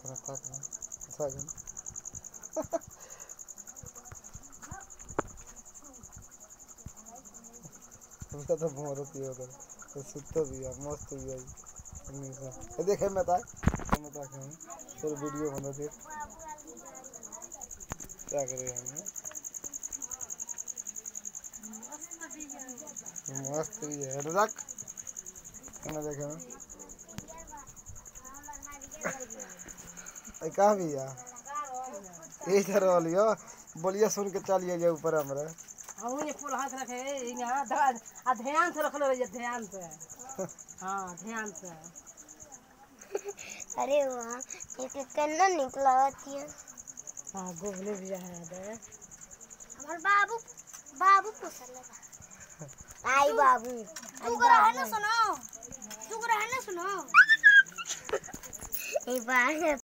उसका तो मोरत ही होता है तो सुत्ता भी है मस्त भी है ये देखे मैं ताक फिर वीडियो बना फिर क्या करें हम मस्त भी है रख मैं देखे मैं कहाँ भी है इधर वालियो बोलिए सुन के चलिए जे ऊपर हमरे हम ये फूल हाथ रखे यहाँ ध्यान से रख लो ध्यान से हाँ ध्यान से अरे वाह ये कन्ना निकला होती है हाँ गोबले भी है दे हमारे बाबू बाबू पूछ लगा आई बाबू तू रहना सुनो ए बाहर